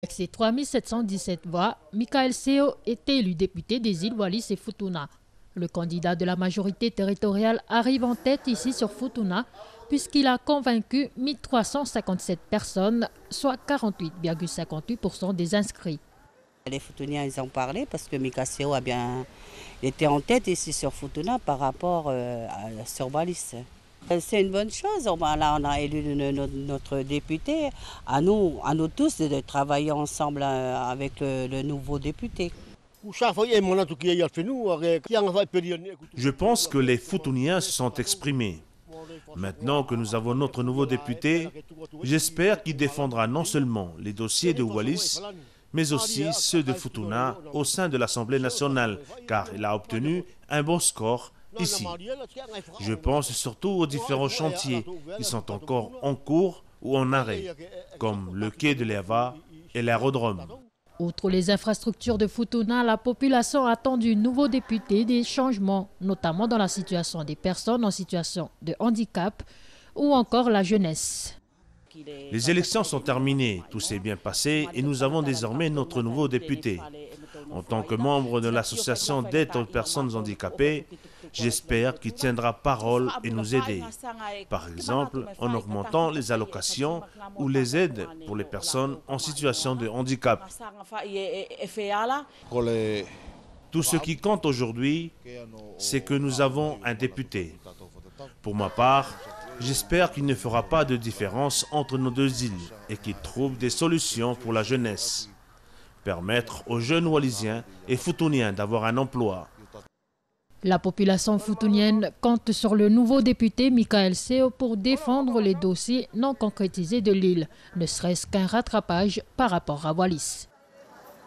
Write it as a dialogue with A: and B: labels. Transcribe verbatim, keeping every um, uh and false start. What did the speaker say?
A: Avec ses trois mille sept cent dix-sept voix, Michael Seo est élu député des îles Wallis et Futuna. Le candidat de la majorité territoriale arrive en tête ici sur Futuna puisqu'il a convaincu mille trois cent cinquante-sept personnes, soit quarante-huit virgule cinquante-huit pour cent des inscrits.
B: Les Futuniens, ils ont parlé parce que Michael Seo a bien été en tête ici sur Futuna par rapport euh, à, sur Wallis. C'est une bonne chose. Là, on a élu notre, notre député. À nous, à nous tous de travailler ensemble avec le, le nouveau député.
C: Je pense que les Futuniens se sont exprimés. Maintenant que nous avons notre nouveau député, j'espère qu'il défendra non seulement les dossiers de Wallis, mais aussi ceux de Futuna au sein de l'Assemblée nationale, car il a obtenu un bon score ici. Je pense surtout aux différents chantiers qui sont encore en cours ou en arrêt, comme le quai de Leva et l'aérodrome.
A: Outre les infrastructures de Futuna, la population attend du nouveau député des changements, notamment dans la situation des personnes en situation de handicap ou encore la jeunesse.
C: Les élections sont terminées, tout s'est bien passé et nous avons désormais notre nouveau député. En tant que membre de l'association d'aide aux personnes handicapées, j'espère qu'il tiendra parole et nous aider. Par exemple, en augmentant les allocations ou les aides pour les personnes en situation de handicap. Tout ce qui compte aujourd'hui, c'est que nous avons un député. Pour ma part, j'espère qu'il ne fera pas de différence entre nos deux îles et qu'il trouve des solutions pour la jeunesse. Permettre aux jeunes Wallisiens et Futuniens d'avoir un emploi.
A: La population futunienne compte sur le nouveau député Michael Seo pour défendre les dossiers non concrétisés de l'île, ne serait-ce qu'un rattrapage par rapport à Wallis.